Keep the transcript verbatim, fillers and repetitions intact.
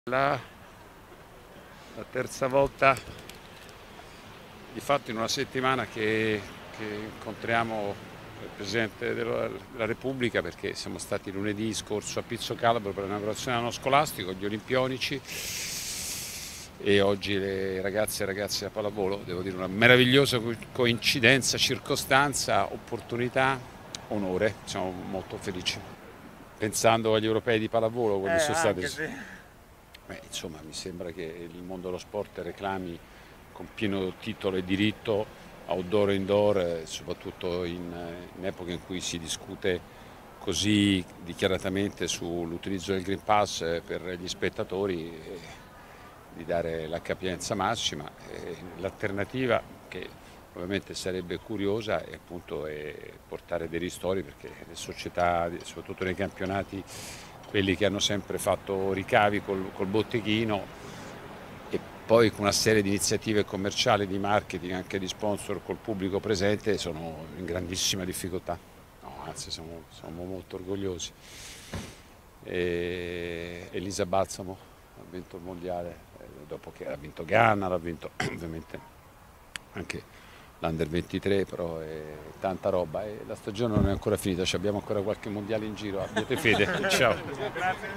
La, la terza volta di fatto in una settimana che, che incontriamo il Presidente della, della Repubblica, perché siamo stati lunedì scorso a Pizzo Calabro per l'inaugurazione dell'anno scolastico, gli olimpionici, e oggi le ragazze e ragazzi da pallavolo. Devo dire una meravigliosa coincidenza, circostanza, opportunità, onore. Siamo molto felici. Pensando agli europei di pallavolo, Eh, quali sono stati... anche sì. Beh, insomma, mi sembra che il mondo dello sport reclami con pieno titolo e diritto, outdoor e indoor, eh, soprattutto in, eh, in epoche in cui si discute così dichiaratamente sull'utilizzo del Green Pass eh, per gli spettatori, eh, di dare la capienza massima. Eh, l'alternativa, che ovviamente sarebbe curiosa, è appunto è portare dei ristori, perché le società, soprattutto nei campionati, quelli che hanno sempre fatto ricavi col, col botteghino, e poi con una serie di iniziative commerciali, di marketing, anche di sponsor col pubblico presente, sono in grandissima difficoltà. No, anzi, siamo, siamo molto orgogliosi. E Elisa Balsamo ha vinto il mondiale, eh, dopo che ha vinto Ganna, l'ha vinto ovviamente anche l'Under ventitré, però è tanta roba e la stagione non è ancora finita, abbiamo ancora qualche mondiale in giro. Abbiate fede, ciao.